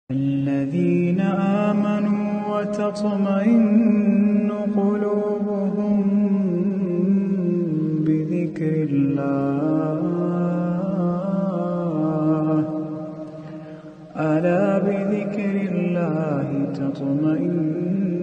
الذين آمنوا وتطمئن قلوبهم بذكر الله ألا بذكر الله تطمئن